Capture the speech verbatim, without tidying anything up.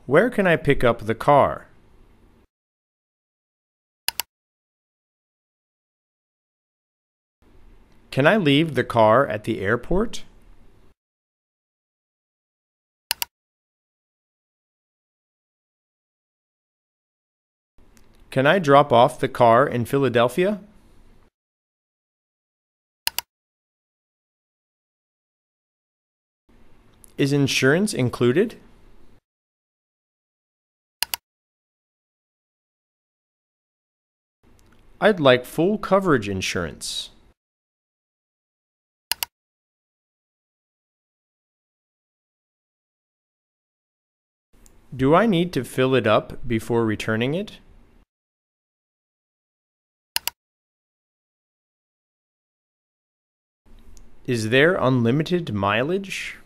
Where can I pick up the car? Can I leave the car at the airport? Can I drop off the car in Philadelphia? Is insurance included? I'd like full coverage insurance. Do I need to fill it up before returning it? Is there unlimited mileage?